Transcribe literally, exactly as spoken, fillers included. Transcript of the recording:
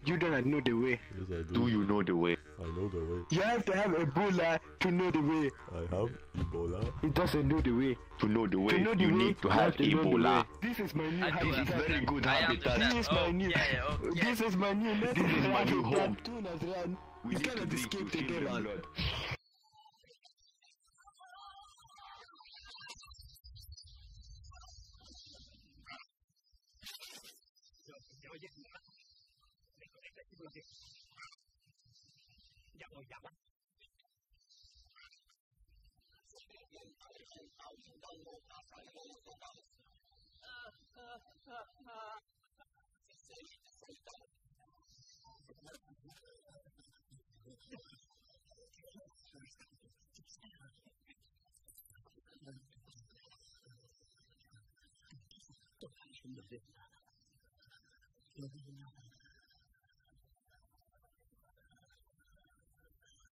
You don't know the way. Yes, I do. Do you know the way? I know the way. You have to have Ebola to know the way. I have Ebola. It doesn't know the way. To know the way, To know the you way, need to you have to know the Ebola. way. This is my new I do This is habitat. very good I habitat. understand. This is my Oh, new. yeah, yeah, oh, yeah. This is my new. This is my new home. Tune has run. We You need to cannot drink escape to the feel the devil. blood.